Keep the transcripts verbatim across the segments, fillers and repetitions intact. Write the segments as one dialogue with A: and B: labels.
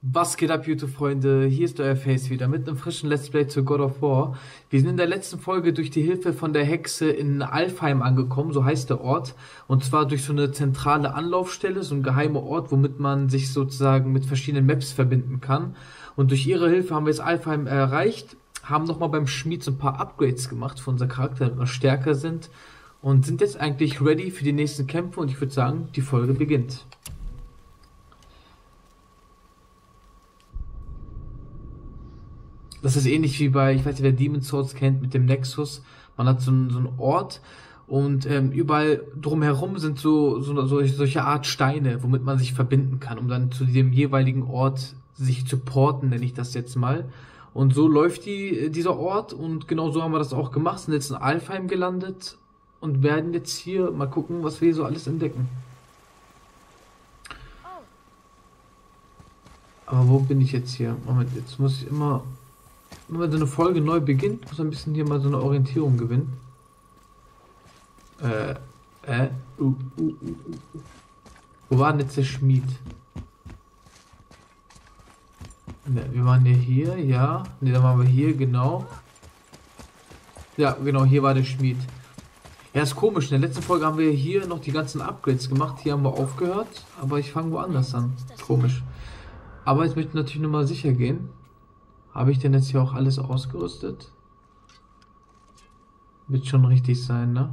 A: Was geht ab, YouTube-Freunde? Hier ist euer Face wieder mit einem frischen Let's Play zu God of War. Wir sind in der letzten Folge durch die Hilfe von der Hexe in Alfheim angekommen, so heißt der Ort. Und zwar durch so eine zentrale Anlaufstelle, so ein geheimer Ort, womit man sich sozusagen mit verschiedenen Maps verbinden kann. Und durch ihre Hilfe haben wir jetzt Alfheim erreicht, haben nochmal beim Schmied so ein paar Upgrades gemacht für unser Charakter, damit wir stärker sind. Und sind jetzt eigentlich ready für die nächsten Kämpfe und ich würde sagen, die Folge beginnt. Das ist ähnlich wie bei, ich weiß nicht, wer Demon's Souls kennt, mit dem Nexus. Man hat so einen, so einen Ort und ähm, überall drumherum sind so, so, so solche Art Steine, womit man sich verbinden kann, um dann zu dem jeweiligen Ort sich zu porten, nenne ich das jetzt mal. Und so läuft die, dieser Ort und genau so haben wir das auch gemacht, sind jetzt in Alfheim gelandet und werden jetzt hier mal gucken, was wir hier so alles entdecken. Aber wo bin ich jetzt hier? Moment, jetzt muss ich immer... Wenn so eine Folge neu beginnt, muss ein bisschen hier mal so eine Orientierung gewinnen. Äh, äh, uh, uh, uh, uh. Wo war denn jetzt der Schmied? Ne, wir waren ja hier, ja. Ne, dann waren wir hier, genau. Ja, genau, hier war der Schmied. Ja, ist komisch. In der letzten Folge haben wir hier noch die ganzen Upgrades gemacht. Hier haben wir aufgehört, aber ich fange woanders an. Komisch. Aber jetzt möchte ich natürlich nur mal sicher gehen. Habe ich denn jetzt hier auch alles ausgerüstet? Wird schon richtig sein, ne?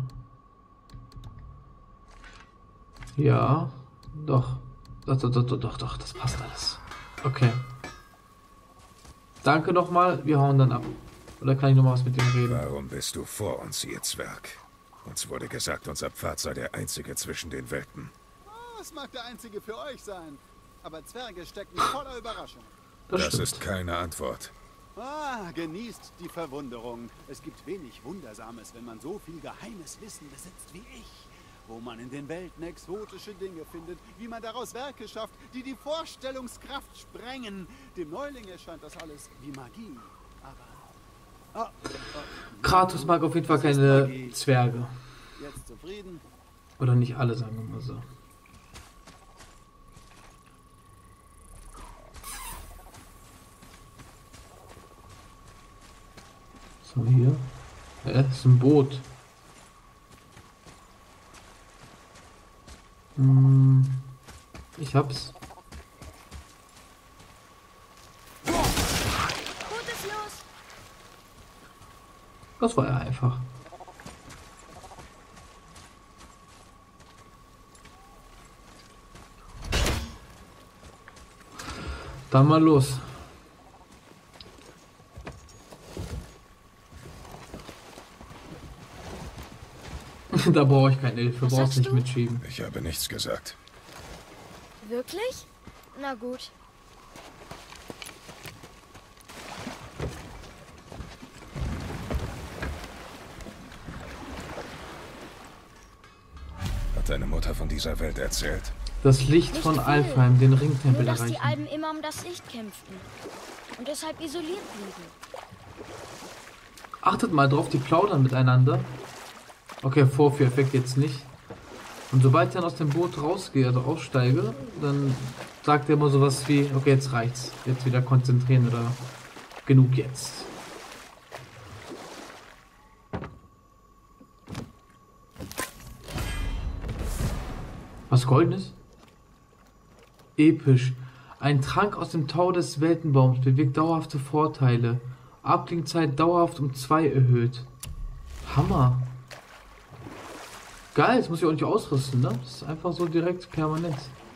A: Ja, doch. Doch, doch, doch, doch, doch, das passt alles. Okay. Danke nochmal, wir hauen dann ab. Oder kann ich nochmal was mit dem reden?
B: Warum bist du vor uns, ihr Zwerg? Uns wurde gesagt, unser Pfad sei der einzige zwischen den Welten.
C: Oh, es mag der einzige für euch sein. Aber Zwerge stecken voller Überraschung.
B: Das, das ist keine Antwort.
C: Ah, genießt die Verwunderung. Es gibt wenig Wundersames, wenn man so viel geheimes Wissen besitzt wie ich. Wo man in den Welten exotische Dinge findet, wie man daraus Werke schafft, die die Vorstellungskraft sprengen. Dem Neuling erscheint das alles wie Magie. Aber... Oh, oh,
A: Kratos mag auf jeden Fall keine Zwerge.
C: Jetzt zufrieden?
A: Oder nicht alle, sagen wir mal so. So, hier. Ja, das ist ein Boot. Hm, ich hab's. Das war ja einfach. Dann mal los. Da brauche ich keine Hilfe,
D: Was
A: brauchst
D: sagst
A: nicht
D: du?
A: mitschieben.
B: Ich habe nichts gesagt.
D: Wirklich? Na gut.
B: Hat deine Mutter von dieser Welt erzählt?
A: Das Licht
D: Nicht
A: von
D: viel.
A: Alfheim, den
D: Nur,
A: Ringtempel
D: dass die
A: erreichen.
D: Alben immer um das Licht kämpften. Und deshalb isoliert blieben.
A: Achtet mal drauf, die plaudern miteinander. Okay, Vorführeffekt jetzt nicht. Und sobald ich dann aus dem Boot rausgehe, also aussteige, dann sagt er immer sowas wie, okay, jetzt reicht's. Jetzt wieder konzentrieren oder genug jetzt. Was Goldenes? Episch. Ein Trank aus dem Tau des Weltenbaums bewirkt dauerhafte Vorteile. Abklingzeit dauerhaft um zwei erhöht. Hammer. Geil, das muss ich auch nicht ausrüsten, ne? Das ist einfach so direkt permanent.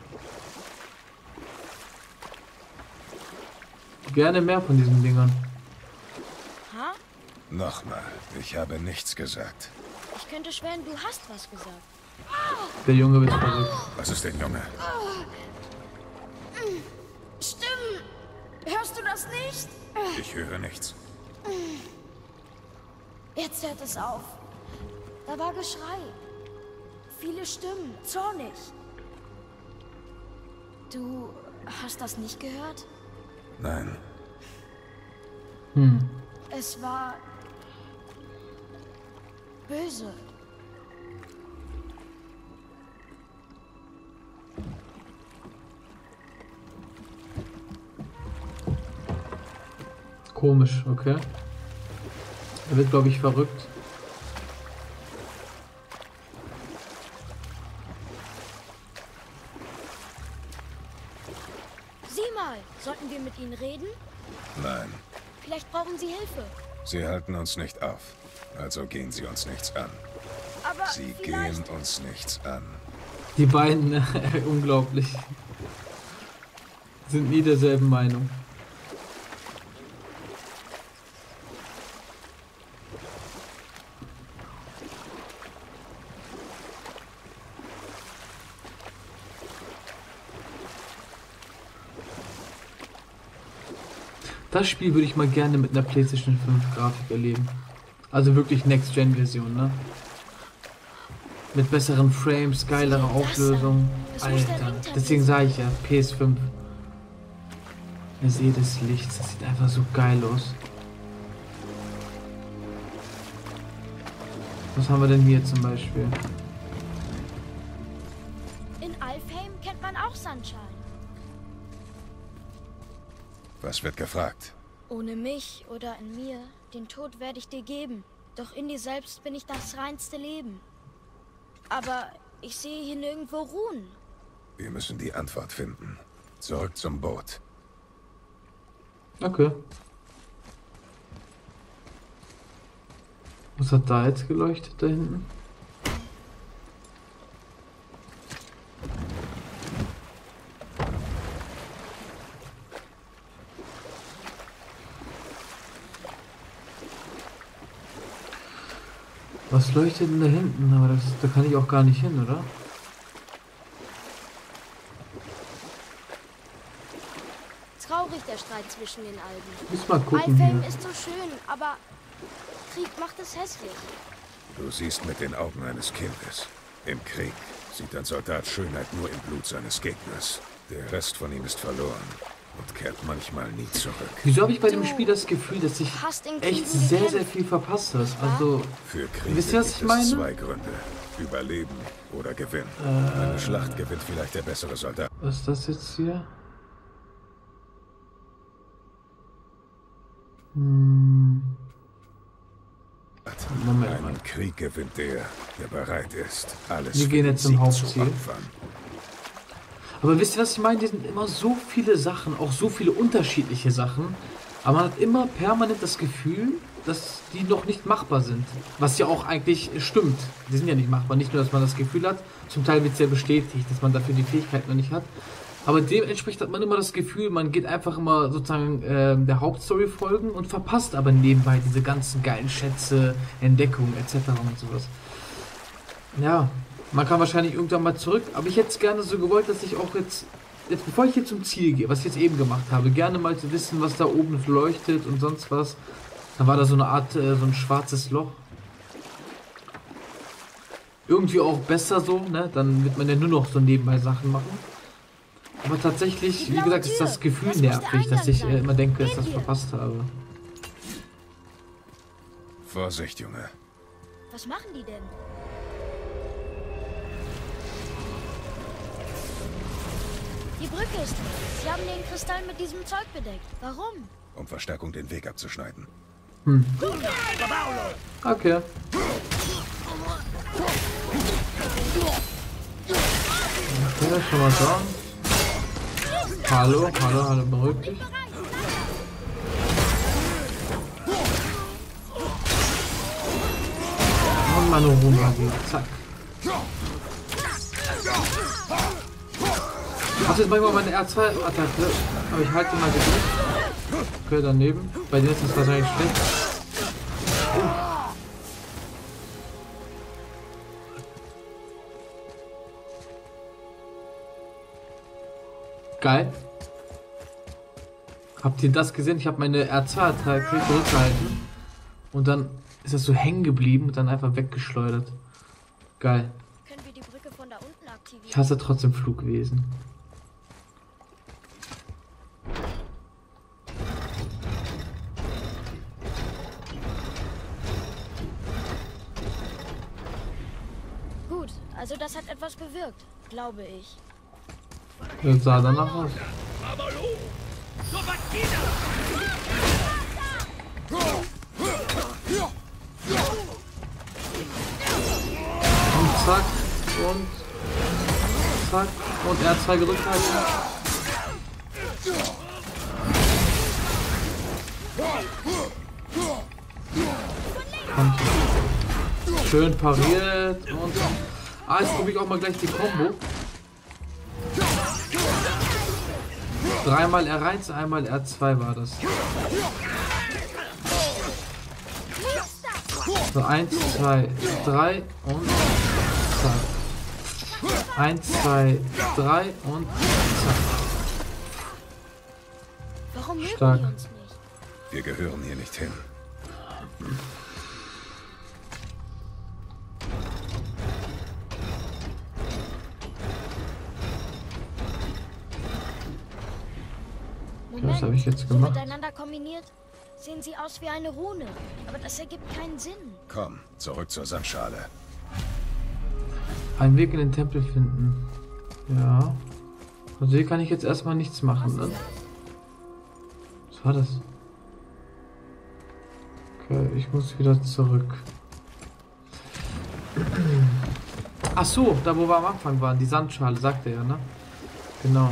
A: Gerne mehr von diesen Dingern.
D: Ha?
B: Nochmal, ich habe nichts gesagt.
D: Ich könnte schwören, du hast was gesagt.
A: Der Junge wird verrückt.
B: Was ist denn, Junge?
D: Stimmt! Hörst du das nicht?
B: Ich höre nichts.
D: Jetzt hört es auf. Da war Geschrei. Viele Stimmen, zornig. Du hast das nicht gehört?
B: Nein.
A: Hm.
D: Es war böse.
A: Komisch, okay. Er wird, glaube ich, verrückt.
D: Sieh mal, sollten wir mit ihnen reden?
B: Nein,
D: Vielleicht brauchen sie Hilfe.
B: sie halten uns nicht auf. Also gehen sie uns nichts an.
D: Aber
B: Sie
D: vielleicht...
B: gehen uns nichts an.
A: Die beiden, äh, unglaublich. Sind nie derselben Meinung. Das Spiel würde ich mal gerne mit einer PlayStation fünf Grafik erleben. Also wirklich Next-Gen-Version, ne? Mit besseren Frames, geilere Auflösung. Alter, deswegen sage ich ja, P S fünf. Ihr seht das Licht, das sieht einfach so geil aus. Was haben wir denn hier zum Beispiel?
D: In Alfheim kennt man auch Sunshine.
B: Was wird gefragt?
D: Ohne mich oder in mir, den Tod werde ich dir geben. Doch in dir selbst bin ich das reinste Leben. Aber ich sehe hier nirgendwo Ruhen.
B: Wir müssen die Antwort finden. Zurück zum Boot.
A: Okay. Was hat da jetzt geleuchtet da hinten? Was leuchtet denn da hinten? Aber das, da kann ich auch gar nicht hin, oder?
D: Traurig der Streit zwischen den Alben.
A: Muss mal gucken
D: Alfheim
A: hier.
D: ist so schön, aber Krieg macht es hässlich.
B: Du siehst mit den Augen eines Kindes. Im Krieg sieht ein Soldat Schönheit nur im Blut seines Gegners. Der Rest von ihm ist verloren und kehrt manchmal nie zurück.
A: Wieso habe ich bei dem
D: Du
A: Spiel das Gefühl, dass ich
D: hast in
A: echt
D: Kriegen
A: sehr,
D: gekämpft,
A: sehr viel verpasst habe?
D: nicht wahr?
A: Also,
B: Für Kriege
A: wisst ihr, was
B: gibt
A: ich
B: es
A: meine?
B: zwei Gründe. Überleben oder Gewinn. Eine Schlacht gewinnt vielleicht der bessere Soldat.
A: was ist das jetzt hier? Hm. Moment mal.
B: Einen Krieg gewinnt der, der bereit ist, alles
A: Wir
B: für
A: gehen
B: den
A: jetzt zum
B: Sieg
A: Hauptziel.
B: zu opfern.
A: Aber wisst ihr, was ich meine? Die sind immer so viele Sachen, auch so viele unterschiedliche Sachen. Aber man hat immer permanent das Gefühl, dass die noch nicht machbar sind. Was ja auch eigentlich stimmt. Die sind ja nicht machbar. Nicht nur, dass man das Gefühl hat, zum Teil wird es ja bestätigt, dass man dafür die Fähigkeit noch nicht hat. Aber dementsprechend hat man immer das Gefühl, man geht einfach immer sozusagen äh, der Hauptstory folgen und verpasst aber nebenbei diese ganzen geilen Schätze, Entdeckungen et cetera und sowas. Ja, man kann wahrscheinlich irgendwann mal zurück, aber ich hätte es gerne so gewollt, dass ich auch jetzt, jetzt bevor ich hier zum Ziel gehe, was ich jetzt eben gemacht habe, gerne mal zu wissen, was da oben leuchtet und sonst was. Dann war da so eine Art, äh, so ein schwarzes Loch. Irgendwie auch besser so, ne? Dann wird man ja nur noch so nebenbei Sachen machen. Aber tatsächlich, wie gesagt, ist das Gefühl
D: Das muss der
A: nervig, dass ich äh,
D: Eingang
A: immer denke, dass ich
D: sein.
A: das verpasst habe.
B: Vorsicht, Junge.
D: Was machen die denn? Die Brücke ist weg. Sie haben den Kristall mit diesem Zeug bedeckt. Warum?
B: Um Verstärkung den Weg abzuschneiden.
A: Okay. Okay, schon mal da. Hallo, hallo, hallo, beruhig dich. Und meine Ruhmagie, zack. Ach, jetzt manchmal meine R zwei Attacke, aber ich halte mal gedrückt. Okay, daneben. Bei dir ist das wahrscheinlich schlecht. Oh. Geil. Habt ihr das gesehen? Ich habe meine R zwei Attacke zurückgehalten und dann ist das so hängen geblieben und dann einfach weggeschleudert. Geil.
D: Können wir die Brücke von da unten aktivieren?
A: Ich hasse trotzdem Flugwesen.
D: Gut, also das hat etwas bewirkt, glaube ich.
A: Das sah danach aus. Und zack. Und zack. Und er hat zwei gedrückt halt. Und schön pariert. Und ah, jetzt probiere ich auch mal gleich die Combo. Dreimal R eins, einmal R zwei war das. So, eins, zwei, drei und zack. eins, zwei, drei und zack.
D: Warum mögen
A: Stark.
D: die uns nicht?
B: Wir gehören hier nicht hin.
D: Moment,
A: Was habe ich jetzt
D: so
A: gemacht?
D: miteinander kombiniert sehen sie aus wie eine Rune. Aber das ergibt keinen Sinn.
B: Komm, zurück zur Sandschale.
A: Einen Weg in den Tempel finden. Ja. Also hier kann ich jetzt erstmal nichts machen, ne? Was war das? Okay, ich muss wieder zurück. Ach so, da wo wir am Anfang waren, die Sandschale, sagt er ja, ne? Genau.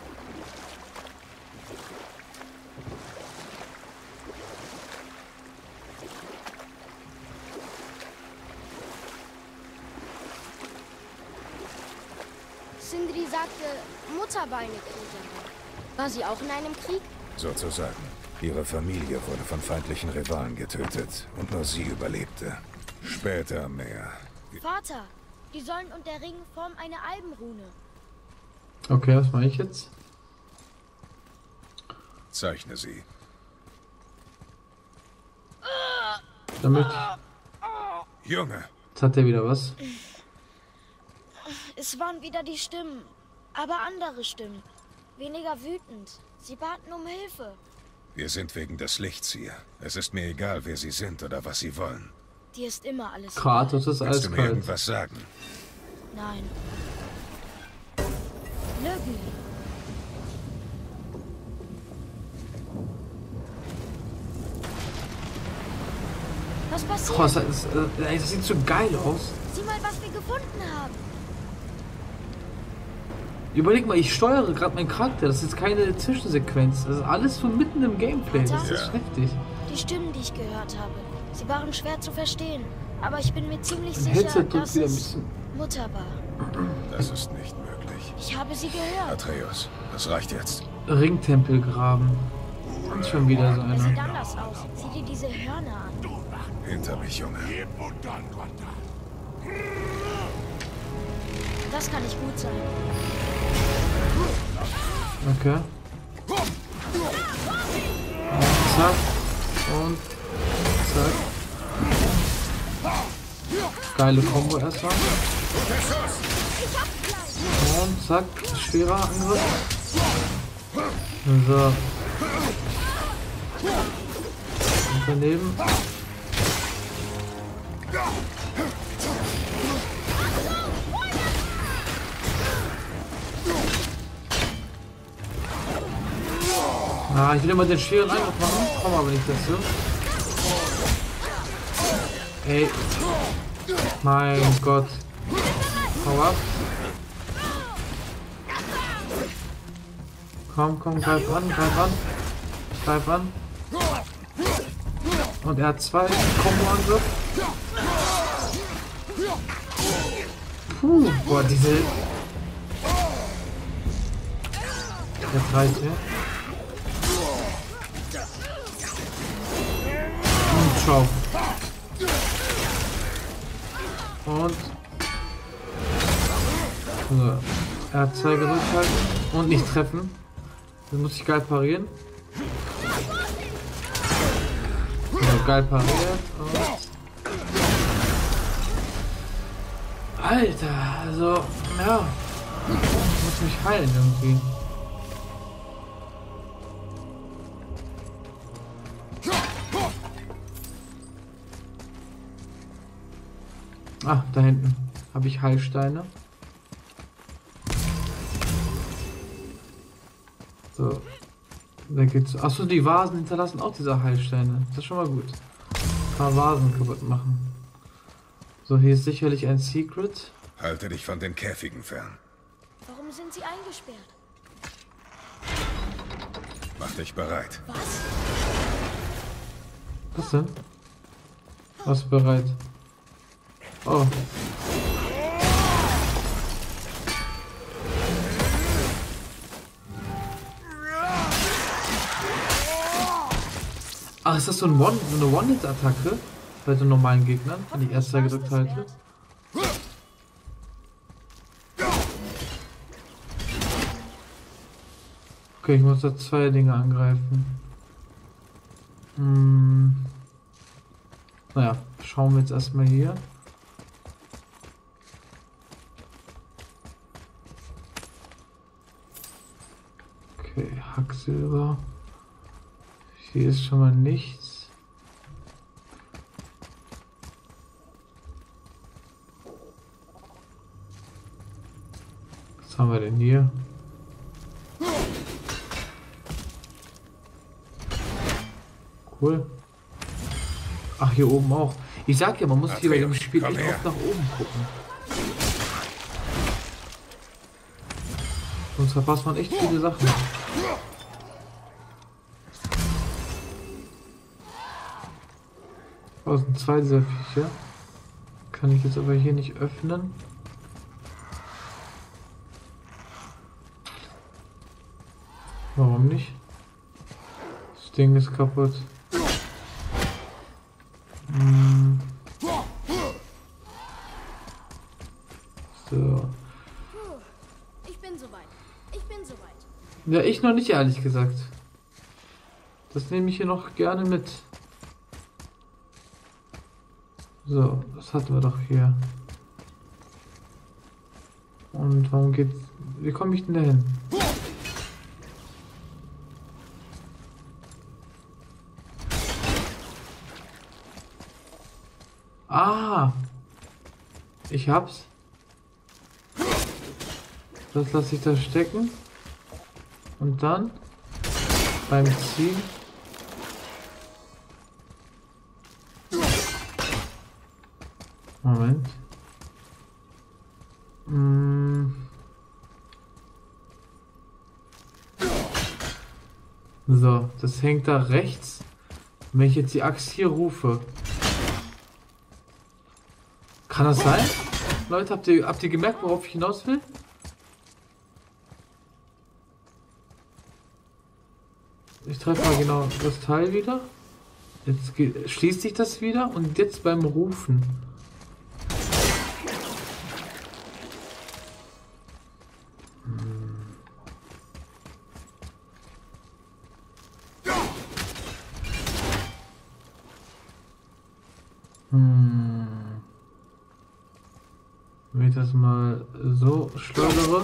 D: Sindri sagte, Mutter war eine Kriegerin. War sie auch in einem Krieg?
B: Sozusagen. Ihre Familie wurde von feindlichen Rivalen getötet und nur sie überlebte. Später mehr.
D: Vater, die Säulen und der Ring formen eine Albenrune.
A: Okay, was mache ich jetzt?
B: Zeichne sie.
A: Dann möchte ich...
B: Junge!
A: Jetzt hat er wieder was.
D: Es waren wieder die Stimmen, aber andere Stimmen. Weniger wütend. Sie baten um Hilfe.
B: Wir sind wegen des Lichts hier. Es ist mir egal, wer sie sind oder was sie wollen.
D: Dir ist immer alles
A: Kratos ist
B: Willst du mir
A: eiskalt.
B: irgendwas sagen?
D: egal. Nein. Lügen. Was passiert?
A: Boah, das, ist, äh, das sieht so geil aus.
D: Sieh mal, was wir gefunden haben.
A: Überleg mal, ich steuere gerade meinen Charakter. Das ist keine Zwischensequenz. Das ist alles von mitten im Gameplay. Das ist
B: Ja.
A: heftig.
D: Die Stimmen, die ich gehört habe, sie waren schwer zu verstehen. Aber ich bin mir ziemlich
A: Mein
D: sicher,
A: Headset tut
D: dass
A: wieder ein
D: es
A: bisschen.
D: Mutter war.
B: Das ist nicht möglich.
D: Ich habe sie gehört.
B: Atreus, das reicht jetzt.
A: Ringtempel graben. Und schon wieder so
D: Er sieht
A: einer.
D: anders aus. Sieh dir diese Hörner an.
B: Hinter mich, Junge.
D: Das kann nicht gut sein.
A: Okay. Zack. Und zack. Geile Kombo erstmal. Und zack. Schwerer Angriff. So. Und daneben. Ah, ich will immer den schweren Angriff machen, komm aber nicht dazu. Ey. Mein Gott. Hau ab. Komm, komm, greif an, greif an. Greif an. Und er hat zwei Kombo-Angriff. Puh, boah, diese... Jetzt reicht er. Und schau. Und... So. Er hat zwei gedrückt halten und nicht treffen. Dann muss ich geil parieren. So, geil pariert und... Alter, also, ja. Ich muss mich heilen irgendwie. Ah, da hinten habe ich Heilsteine. So. Da geht's. Achso, die Vasen hinterlassen auch diese Heilsteine. Das ist schon mal gut. Ein paar Vasen kaputt machen. So, hier ist sicherlich ein Secret.
B: Halte dich von den Käfigen fern.
D: Warum sind sie eingesperrt?
B: Mach dich bereit.
D: Was?
A: Was denn? Was bereit? Oh. Ach, ist das so, ein One, so eine One-Hit-Attacke bei den normalen Gegnern, wenn ich erst da gedrückt halte? Okay, ich muss da zwei Dinge angreifen. Hm. Naja, schauen wir jetzt erstmal hier. Okay, Hacksilber. Hier ist schon mal nichts. Was haben wir denn hier? Cool. Ach, hier oben auch. Ich sag ja, man muss hier bei dem Spiel echt oft nach oben gucken. Sonst verpasst man echt viele Sachen. Oh, sind zwei dieser Viecher. Kann ich jetzt aber hier nicht öffnen. Warum nicht? Das Ding ist kaputt. Hm. So.
D: Ich bin soweit. Ich bin soweit.
A: Ja, ich noch nicht, ehrlich gesagt. Das nehme ich hier noch gerne mit. So, das hatten wir doch hier. Und warum geht's... Wie komme ich denn da hin? Ah! Ich hab's. Das lasse ich da stecken. Und dann beim Ziehen. Moment. Hm. So, das hängt da rechts. Wenn ich jetzt die Axt hier rufe. Kann das sein? Leute, habt ihr, habt ihr gemerkt, worauf ich hinaus will? Ich treffe mal genau das Teil wieder. Jetzt geht, schließt sich das wieder und jetzt beim Rufen. Hm. Wenn ich das mal so schleudere.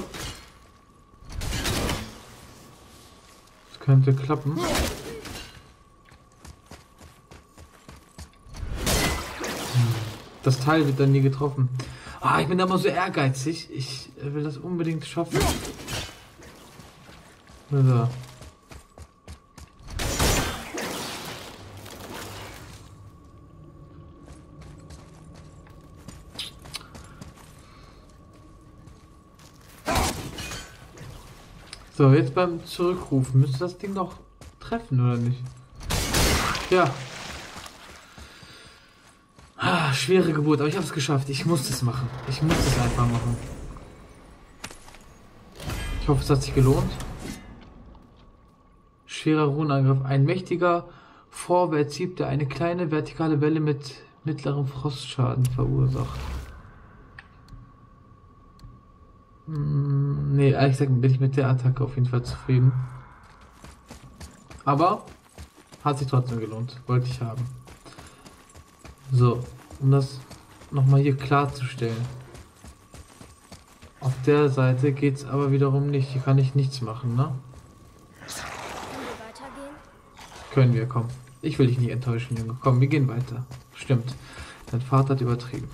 A: Das könnte klappen. Das Teil wird dann nie getroffen. Ah, ich bin da mal so ehrgeizig. Ich will das unbedingt schaffen. So. So, jetzt beim Zurückrufen müsste das Ding noch treffen, oder nicht? Ja. Ah, schwere Geburt, aber ich habe es geschafft. Ich muss es machen. Ich muss es einfach machen. Ich hoffe, es hat sich gelohnt. Schwerer Runenangriff. Ein mächtiger Vorwärtshieb, der eine kleine vertikale Welle mit mittlerem Frostschaden verursacht. Hm, nee, ehrlich gesagt bin ich mit der Attacke auf jeden Fall zufrieden. Aber hat sich trotzdem gelohnt. Wollte ich haben. So, um das nochmal hier klarzustellen. Auf der Seite geht es aber wiederum nicht. Hier kann ich nichts machen, ne?
D: Können wir weitergehen?
A: Können wir, komm. Ich will dich nicht enttäuschen, Junge. Komm, wir gehen weiter. Stimmt. Dein Vater hat übertrieben.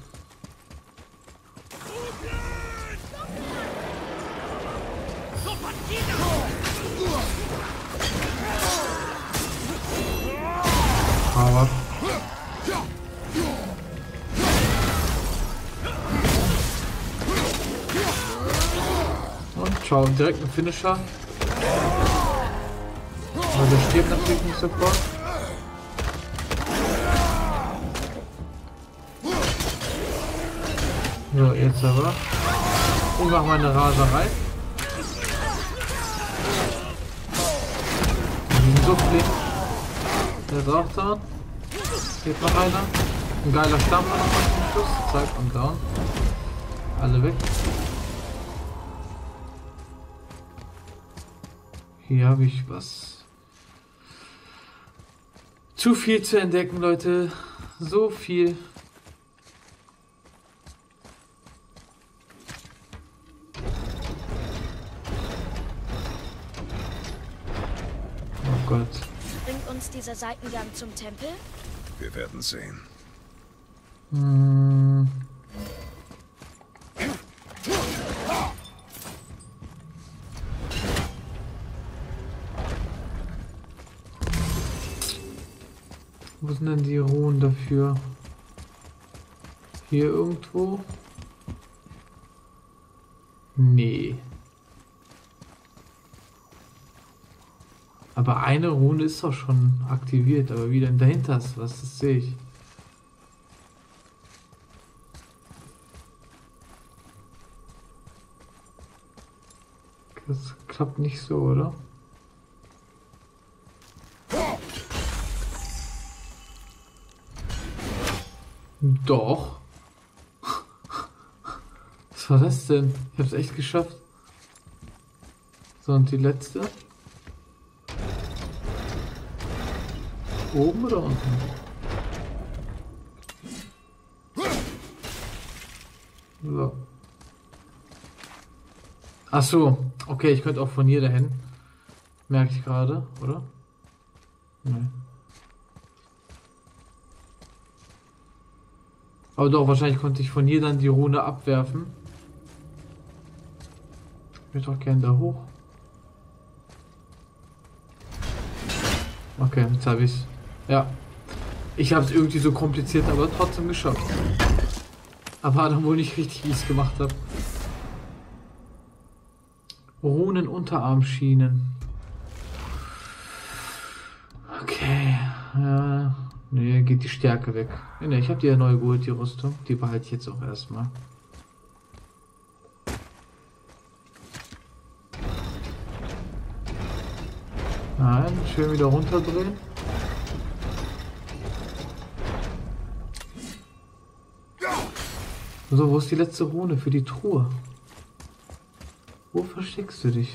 A: Schau, direkt ein Finisher. Aber der stirbt natürlich nicht sofort. So, jetzt aber. Ich mach mal eine Raserei. Die sind so flink. Der ist auch da. Geht noch einer. Ein geiler Stamm noch zum Schluss. Zack und down. Alle weg. Hier habe ich was. Zu viel zu entdecken, Leute. So viel. Oh Gott.
D: Bringt uns dieser Seitengang zum Tempel?
B: Wir werden sehen.
A: Hm. Wo sind denn die Ruhen dafür? Hier irgendwo? Nee. Aber eine Rune ist doch schon aktiviert, aber wie denn dahinter ist was, das sehe ich. Das klappt nicht so, oder? Doch. Was war das denn? Ich hab's echt geschafft. So, und die letzte? Oben oder unten? So. Ach so. Okay, ich könnte auch von hier dahin. Merke ich gerade, oder? Nee. Aber doch, wahrscheinlich konnte ich von hier dann die Rune abwerfen. Ich möchte auch gerne da hoch. Okay, jetzt habe ich's. Ja. Ich habe es irgendwie so kompliziert, aber trotzdem geschafft. Aber dann wohl nicht richtig, wie ich es gemacht habe. Runen-Unterarmschienen. Okay. Ja. Nee, geht die Stärke weg. Ne, ich habe die ja neu geholt, die Rüstung. Die behalte ich jetzt auch erstmal. Nein, schön wieder runterdrehen. So, wo ist die letzte Rune für die Truhe? Wo versteckst du dich?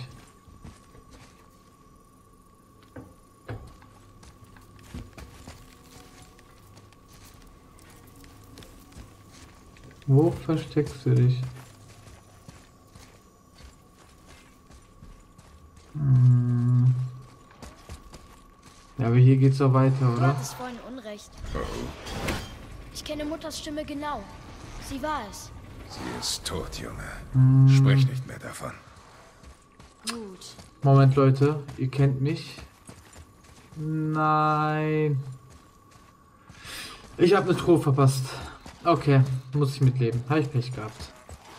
A: Wo versteckst du dich? Hm. Ja, aber hier geht's doch weiter, oder?
D: Du hattest vorhin Unrecht. Ich kenne Mutters Stimme genau. Sie war es.
B: Sie ist tot, Junge.
A: Hm.
B: Sprich nicht mehr davon.
D: Gut.
A: Moment, Leute. Ihr kennt mich. Nein. Ich habe eine Truhe verpasst. Okay, muss ich mitleben. Habe ich Pech gehabt.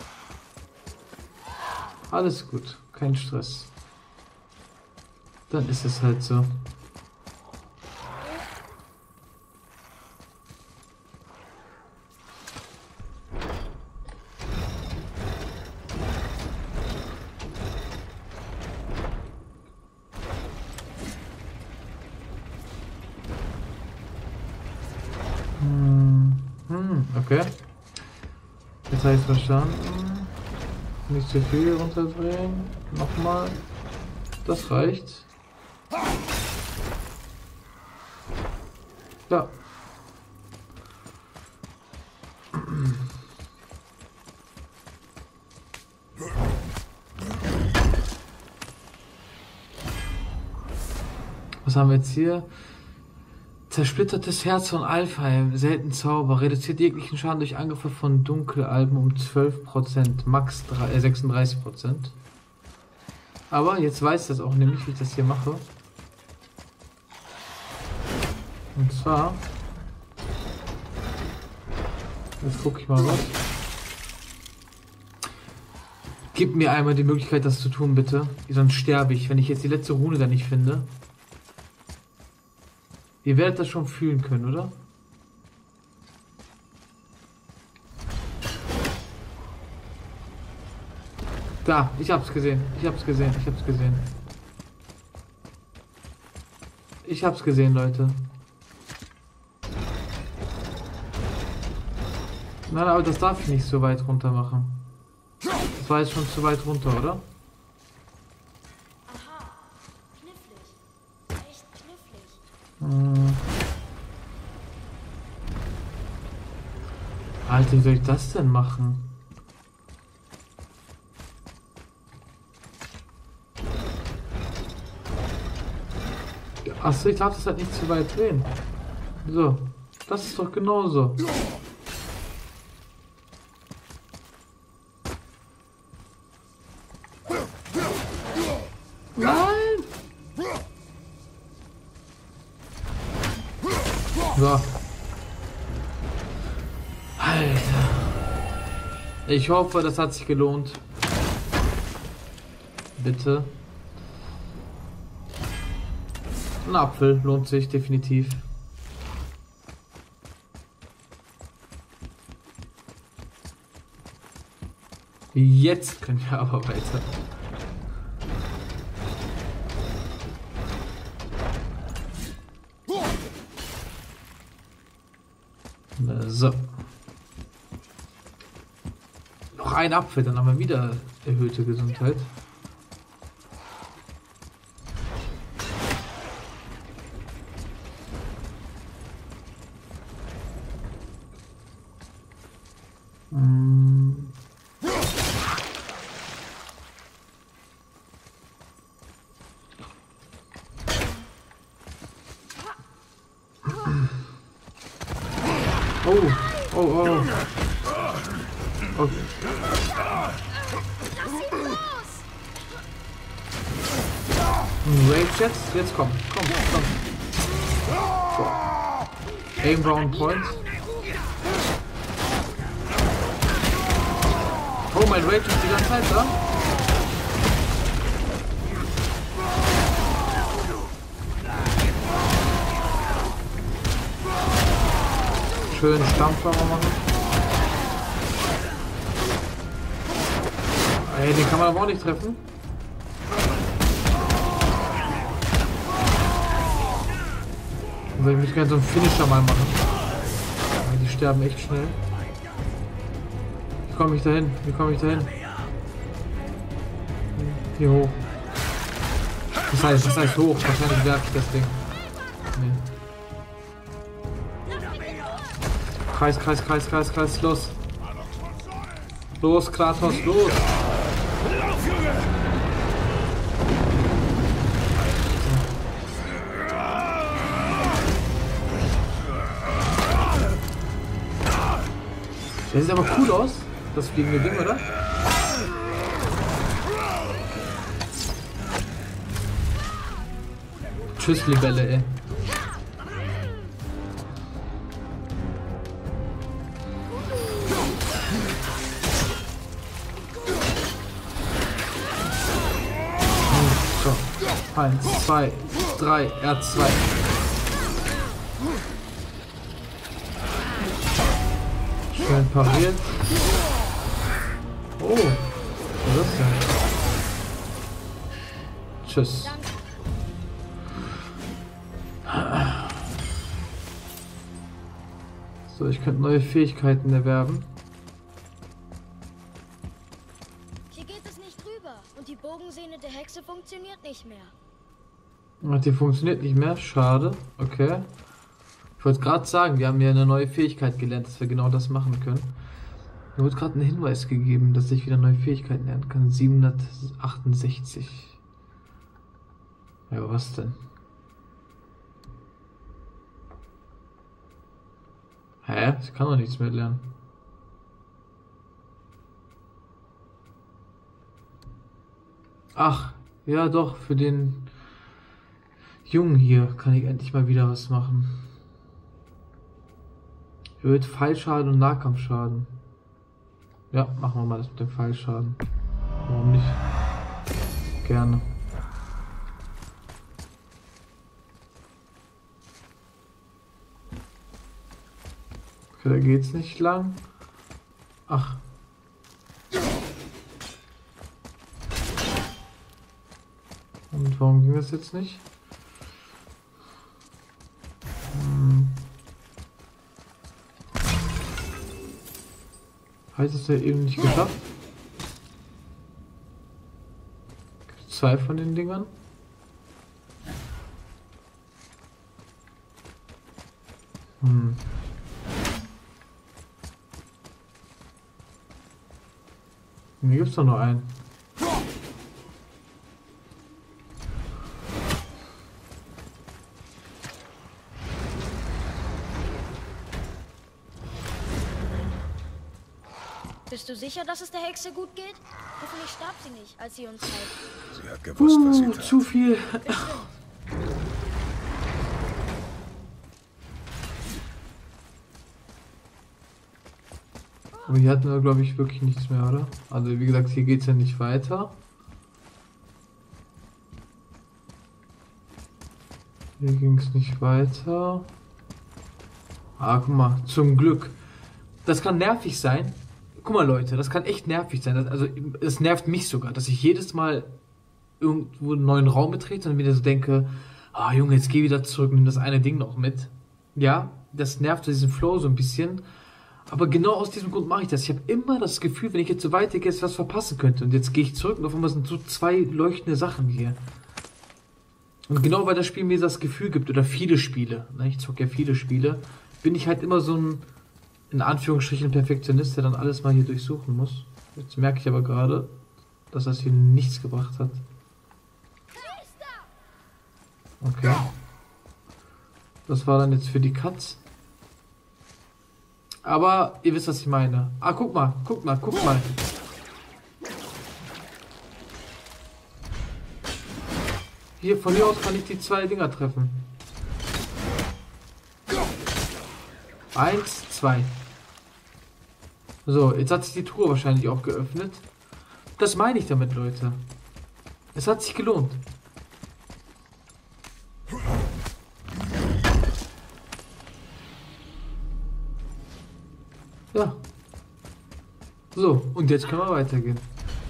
A: Alles gut, kein Stress. Dann ist es halt so. Okay. Jetzt habe ich verstanden. Nicht zu viel runterdrehen. Nochmal. Das reicht. Ja. Was haben wir jetzt hier? Zersplittertes Herz von Alfheim, selten Zauber, reduziert jeglichen Schaden durch Angriffe von Dunkelalben um zwölf Prozent, max sechsunddreißig Prozent. Aber jetzt weiß ich das auch nämlich, wie ich das hier mache. Und zwar... Jetzt gucke ich mal was. Gib mir einmal die Möglichkeit, das zu tun, bitte. Sonst sterbe ich, wenn ich jetzt die letzte Rune da nicht finde. Ihr werdet das schon fühlen können, oder? Da, ich hab's gesehen. Ich hab's gesehen. Ich hab's gesehen. Ich hab's gesehen, Leute. Nein, aber das darf ich nicht so weit runter machen. Das war jetzt schon zu weit runter, oder?
D: Aha. Knifflig. Echt knifflig.
A: Hm. Alter, wie soll ich das denn machen? Achso, ich darf das halt nicht zu weit drehen. So, das ist doch genauso. Nein! So. Alter. Ich hoffe, das hat sich gelohnt. Bitte. Ein Apfel lohnt sich definitiv. Jetzt können wir aber weiter. So. Noch ein Apfel, dann haben wir wieder erhöhte Gesundheit. Hm. Oh, oh, oh. Okay. Rage jetzt? Jetzt komm, komm, komm. So. Aim Brown Point. Oh, mein Rage ist die ganze Zeit da. Schön Stampfer machen. Ey, den kann man aber auch nicht treffen. Also ich möchte gerne so einen Finisher mal machen. Die sterben echt schnell. Wie komme ich da hin? Wie komme ich da hin? Hier hoch. Das heißt, das heißt hoch. Wahrscheinlich werfe ich das Ding. Nee. Kreis, Kreis, Kreis, Kreis, Kreis, los. Los, Kratos, los. Das sieht aber cool aus, das fliegende Ding, oder? Tschüss, Libelle, ey. So. Eins, zwei, drei, R zwei. Schön pariert. Oh, was ist das denn? Tschüss. So, ich könnte neue Fähigkeiten erwerben.
D: Hier geht es nicht rüber und die Bogensehne der Hexe funktioniert nicht mehr.
A: Ach, die funktioniert nicht mehr? Schade. Okay. Ich wollte gerade sagen, wir haben ja eine neue Fähigkeit gelernt, dass wir genau das machen können. Mir wurde gerade ein Hinweis gegeben, dass ich wieder neue Fähigkeiten lernen kann. siebenhundertachtundsechzig. Ja, was denn? Hä? Ich kann doch nichts mehr lernen. Ach, ja doch, für den Jungen hier kann ich endlich mal wieder was machen. Erhöht Fallschaden und Nahkampfschaden. Ja, machen wir mal das mit dem Fallschaden. gerne. Okay, da geht's nicht lang. Ach. Und warum ging das jetzt nicht? Hm. Heißt es ja eben nicht geschafft? Zwei von den Dingern. Hm. Hier gibt's doch nur einen.
D: Bist du sicher, dass es der Hexe gut geht? Hoffentlich starb sie nicht, als sie uns half.
B: Sie hat gewusst, was sie
A: Uh,
B: tat.
A: zu viel. Aber hier hatten wir, glaube ich, wirklich nichts mehr, oder? Also wie gesagt, hier geht es ja nicht weiter. Hier ging es nicht weiter. Ah, guck mal, zum Glück. Das kann nervig sein. Guck mal, Leute, das kann echt nervig sein. Das, also, es nervt mich sogar, dass ich jedes Mal irgendwo einen neuen Raum betrete und wieder so denke, ah, Junge, jetzt geh wieder zurück, nimm das eine Ding noch mit. Ja, das nervt diesen Flow so ein bisschen. Aber genau aus diesem Grund mache ich das. Ich habe immer das Gefühl, wenn ich jetzt so weitergehe, dass ich was verpassen könnte. Und jetzt gehe ich zurück und auf einmal sind so zwei leuchtende Sachen hier. Und genau weil das Spiel mir das Gefühl gibt, oder viele Spiele, ne, ich zocke ja viele Spiele, bin ich halt immer so ein, in Anführungsstrichen, Perfektionist, der dann alles mal hier durchsuchen muss. Jetzt merke ich aber gerade, dass das hier nichts gebracht hat. Okay. Das war dann jetzt für die Katz. Aber ihr wisst, was ich meine. Ah, guck mal, guck mal, guck mal. Hier, von hier aus kann ich die zwei Dinger treffen. Eins, zwei. So, jetzt hat sich die Truhe wahrscheinlich auch geöffnet. Das meine ich damit, Leute. Es hat sich gelohnt. Ja. So, und jetzt können wir weitergehen.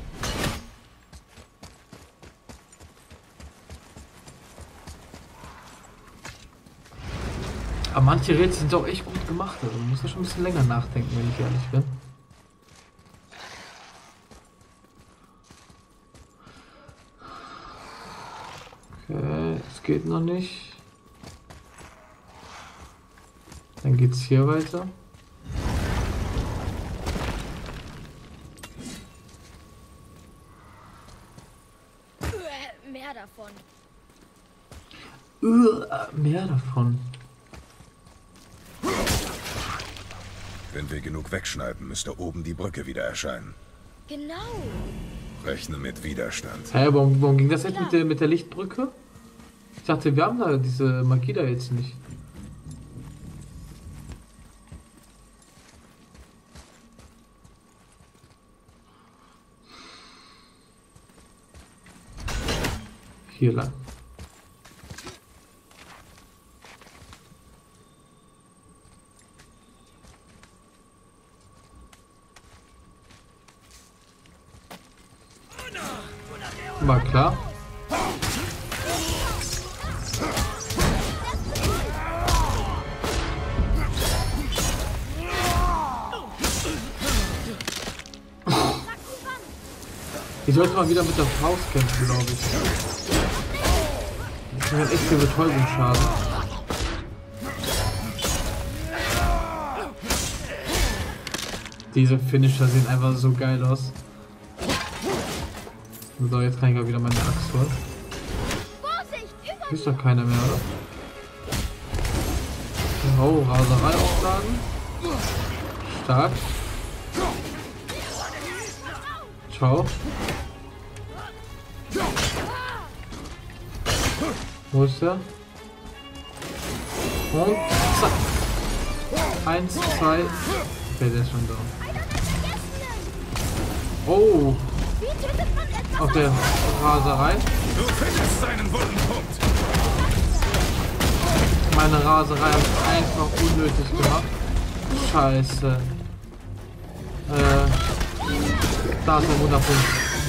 A: Aber manche Rätsel sind auch echt gut gemacht. Also man muss da schon ein bisschen länger nachdenken, wenn ich ehrlich bin. Okay, es geht noch nicht. Dann geht's hier weiter.
D: Mehr davon.
A: Uh, mehr davon.
B: Wenn wir genug wegschneiden, müsste oben die Brücke wieder erscheinen.
D: Genau.
B: Rechne mit Widerstand.
A: Hä, warum, warum ging das jetzt mit der, mit der Lichtbrücke? Ich dachte, wir haben da diese Magie da jetzt nicht. Hier lang. War klar. Ich sollte mal wieder mit der Faust kämpfen, glaube ich. Das hat echt viel Betäubungsschaden. Diese Finisher sehen einfach so geil aus. So, jetzt kann ich auch wieder meine Axt holen. Hier ist doch keiner mehr, oder? Oh, Raserei aufladen. Stark. Ciao. Wo ist der? Und zack. Eins, zwei. Okay, der ist schon da. Oh. Auf der Raserei.
B: Du findest seinen wunden Punkt.
A: Meine Raserei habe ich einfach unnötig gemacht. Scheiße. Äh, da ist ein Wunderpunkt.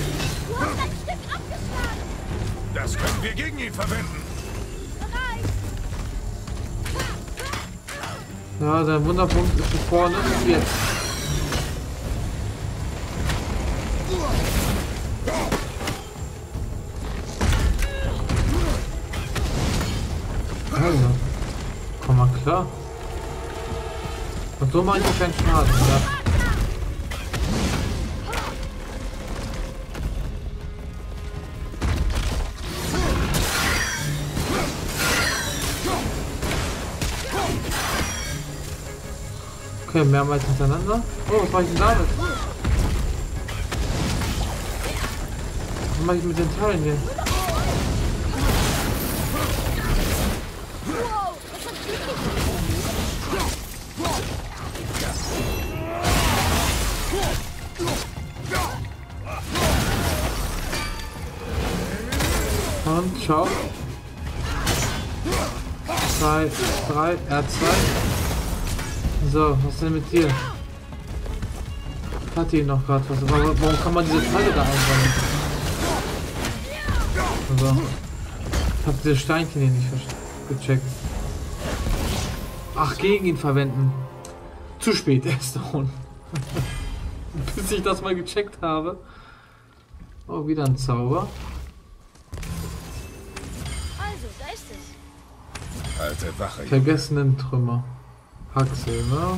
B: Das können wir gegen ihn verwenden.
A: Ja, der Wunderpunkt ist hier vorne. Jetzt. Also, komm mal klar. Und so mache ich auch keinen Schaden, ja. Okay, mehrmals hintereinander. Oh, was mache ich denn damit? Was mache ich mit den Teilen hier? Und ciao. Zwei, drei, R zwei. So, was ist denn mit dir? Hat die noch gerade was? Aber warum kann man diese Teile da einsammeln? Also, ich hab diese Steinchen hier nicht gecheckt. Ach, gegen ihn verwenden. Zu spät, er ist down. Bis ich das mal gecheckt habe. Oh, wieder ein Zauber.
D: Also, da ist es.
B: Alte Wache.
A: Vergessenen Trümmer. Haxel, ne?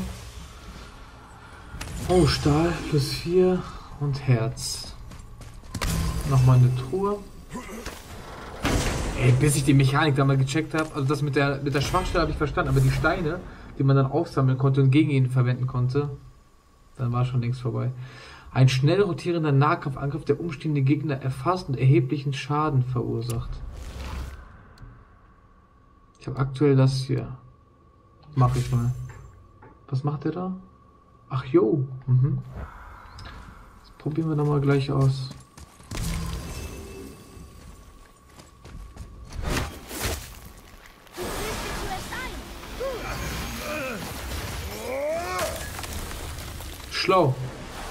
A: Oh, Stahl plus vier und Herz. Nochmal eine Truhe. Ey, bis ich die Mechanik da mal gecheckt habe, also das mit der mit der Schwachstelle habe ich verstanden, aber die Steine, die man dann aufsammeln konnte und gegen ihn verwenden konnte, dann war schon längst vorbei. Ein schnell rotierender Nahkampfangriff, der umstehende Gegner erfasst und erheblichen Schaden verursacht. Ich habe aktuell das hier. Mach ich mal. Was macht der da? Ach jo. Mhm. Das probieren wir doch mal gleich aus. Schlau.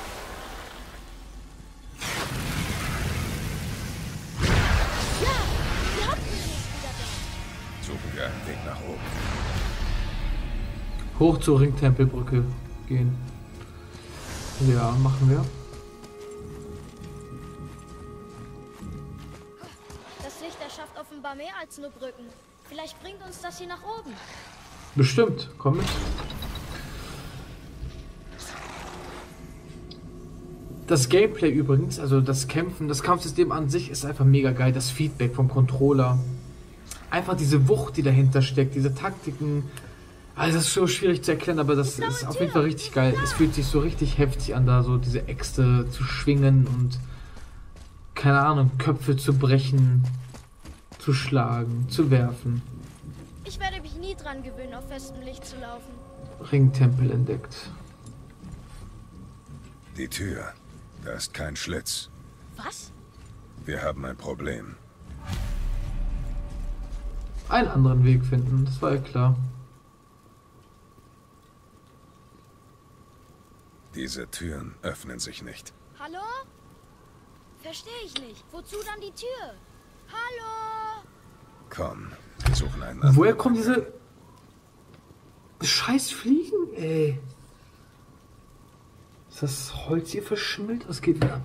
B: Suchen wir einen Weg nach oben.
A: Hoch zur Ringtempelbrücke gehen. Ja, machen wir.
D: Das Licht erschafft offenbar mehr als nur Brücken. Vielleicht bringt uns das hier nach oben.
A: Bestimmt. Komm mit. Das Gameplay übrigens, also das Kämpfen, das Kampfsystem an sich ist einfach mega geil. Das Feedback vom Controller. Einfach diese Wucht, die dahinter steckt, diese Taktiken. Also das ist so schwierig zu erklären, aber das ist auf jeden Fall richtig geil. Es fühlt sich so richtig heftig an, da so diese Äxte zu schwingen und keine Ahnung, Köpfe zu brechen, zu schlagen, zu werfen.
D: Ich werde mich nie dran gewöhnen, auf festem Licht zu laufen.
A: Ringtempel entdeckt.
B: Die Tür. Da ist kein Schlitz.
D: Was?
B: Wir haben ein Problem.
A: Einen anderen Weg finden, das war ja klar.
B: Diese Türen öffnen sich nicht.
D: Hallo? Verstehe ich nicht. Wozu dann die Tür? Hallo?
B: Komm, wir suchen einen anderen.
A: Woher kommen diese scheiß Fliegen, ey? Ist das Holz hier verschimmelt? Was geht denn ab?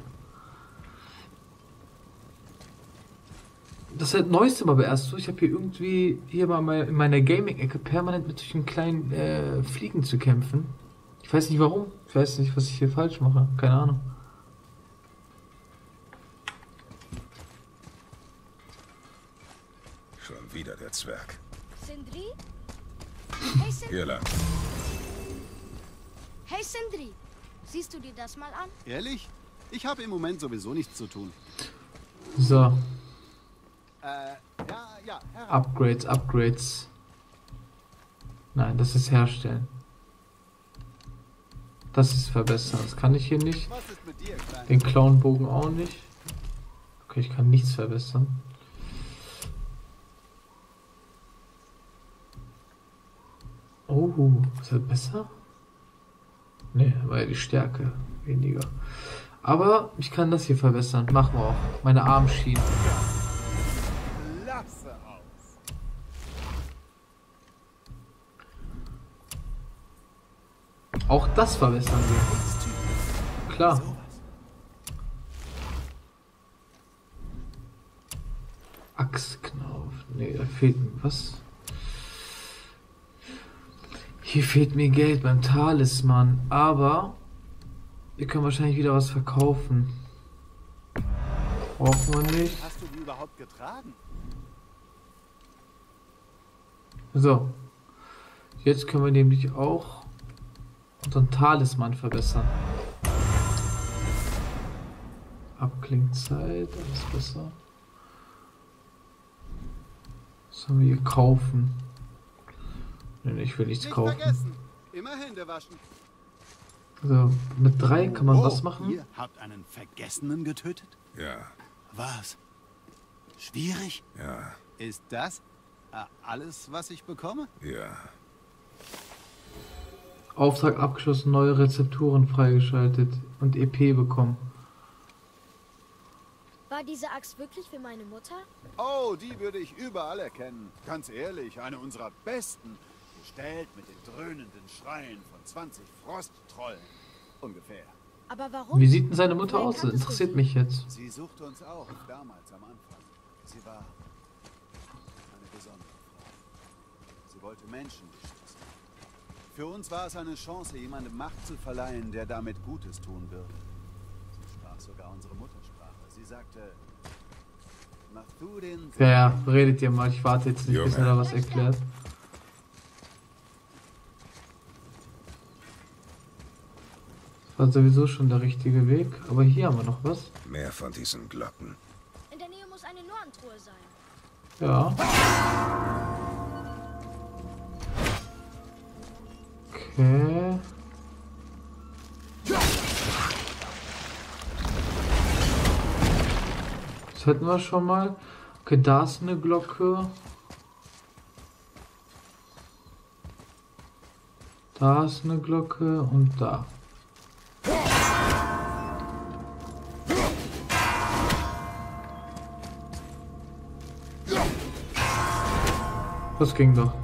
A: Das ist das Neueste mal aber erst so. Ich habe hier irgendwie hier mal in meiner Gaming-Ecke permanent mit solchen kleinen äh, Fliegen zu kämpfen. Ich weiß nicht warum. Ich weiß nicht, was ich hier falsch mache. Keine Ahnung.
B: Schon wieder der Zwerg.
D: Sindri? Hey, Sindri.
B: Hier lang.
D: Hey, Sindri. Siehst du dir das mal an?
C: Ehrlich? Ich habe im Moment sowieso nichts zu tun.
A: So.
C: Äh, ja, ja, Herr.
A: Upgrades, Upgrades. Nein, das ist herstellen. Das ist verbessern. Das kann ich hier nicht.
C: Was ist mit dir, Klein?
A: Den Clownbogen auch nicht. Okay, ich kann nichts verbessern. Oh, ist das besser? Ne, war ja die Stärke weniger. Aber ich kann das hier verbessern. Machen wir auch. Meine Armschienen.
C: Klasse aus.
A: Auch das verbessern wir. Klar. Achsknauf. Ne, da fehlt mir was. Hier fehlt mir Geld beim Talisman, aber wir können wahrscheinlich wieder was verkaufen. Brauchen wir nicht.
C: Hast du die überhaupt getragen?
A: So. Jetzt können wir nämlich auch unseren Talisman verbessern. Abklingzeit, alles besser. Was sollen wir hier kaufen? Nee, ich will nichts
C: Nicht
A: kaufen.
C: vergessen. Immer Hände waschen.
A: Also mit drei kann man
C: Oh,
A: was machen?
C: Ihr habt einen Vergessenen getötet?
B: Ja,
C: Was? Schwierig?
B: ja,
C: Ist das äh, alles, was ich bekomme?
B: ja.
A: Auftrag abgeschlossen, neue Rezepturen freigeschaltet und E P bekommen.
D: War diese Axt wirklich für meine Mutter?
C: Oh, die würde ich überall erkennen. Ganz ehrlich, eine unserer besten. Gestellt mit den dröhnenden Schreien von zwanzig Frosttrollen. Ungefähr.
D: Aber warum?
A: Wie sieht denn seine Mutter
D: Woher
A: aus?
D: kanntest du
A: Interessiert
D: sie?
A: mich jetzt.
C: Sie suchte uns auch damals am Anfang. Sie war eine besondere Frau. Sie wollte Menschen beschützen. Für uns war es eine Chance, jemandem Macht zu verleihen, der damit Gutes tun würde. Sie sprach sogar unsere Muttersprache. Sie sagte, Mathurin.
A: Ja, ja, redet ihr mal. Ich warte jetzt nicht, bis er
B: Junge.
A: da was erklärt. Das war sowieso schon der richtige Weg. Aber hier haben wir noch was.
B: Mehr von diesen Glocken.
D: In der Nähe muss eine Norntruhe sein.
A: Ja. Okay. Das hätten wir schon mal. Okay, da ist eine Glocke. Da ist eine Glocke und da. Das ging doch.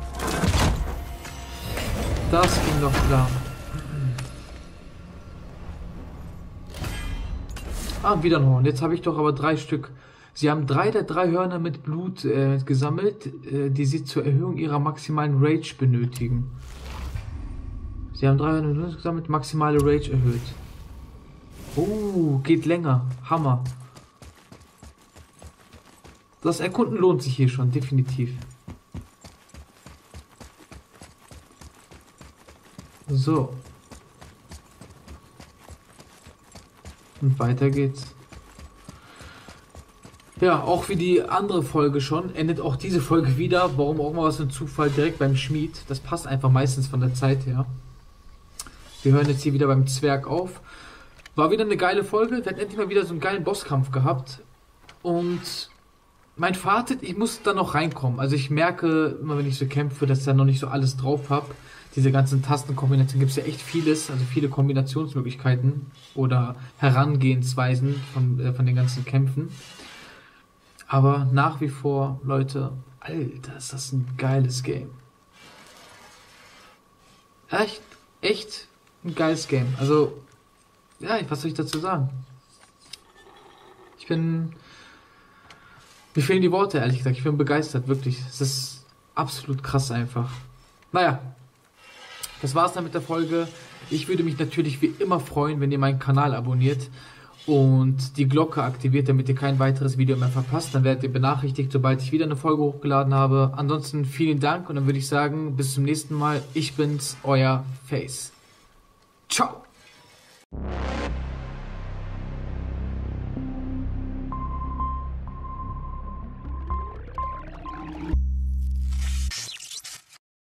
A: Das ging doch klar. Ah, wieder ein Horn. Jetzt habe ich doch aber drei Stück. Sie haben drei der drei Hörner mit Blut äh, gesammelt, äh, die sie zur Erhöhung ihrer maximalen Rage benötigen. Sie haben drei Hörner mit Blut gesammelt, maximale Rage erhöht. Oh, geht länger. Hammer. Das Erkunden lohnt sich hier schon, definitiv. So. Und weiter geht's. Ja, auch wie die andere Folge schon, endet auch diese Folge wieder. Warum auch mal was für ein Zufall direkt beim Schmied. Das passt einfach meistens von der Zeit her. Wir hören jetzt hier wieder beim Zwerg auf. War wieder eine geile Folge. Wir hatten endlich mal wieder so einen geilen Bosskampf gehabt. Und mein Fazit, ich muss da noch reinkommen. Also ich merke, immer wenn ich so kämpfe, dass ich da noch nicht so alles drauf habe. Diese ganzen Tastenkombinationen gibt es ja echt vieles, also viele Kombinationsmöglichkeiten oder Herangehensweisen von, äh, von den ganzen Kämpfen. Aber nach wie vor, Leute, Alter, ist das ein geiles Game. Echt, echt ein geiles Game. Also, ja, was soll ich dazu sagen? Ich bin, mir fehlen die Worte, ehrlich gesagt. Ich bin begeistert, wirklich. Es ist absolut krass einfach. Naja. Das war's dann mit der Folge. Ich würde mich natürlich wie immer freuen, wenn ihr meinen Kanal abonniert und die Glocke aktiviert, damit ihr kein weiteres Video mehr verpasst. Dann werdet ihr benachrichtigt, sobald ich wieder eine Folge hochgeladen habe. Ansonsten vielen Dank und dann würde ich sagen, bis zum nächsten Mal. Ich bin's, euer Face. Ciao.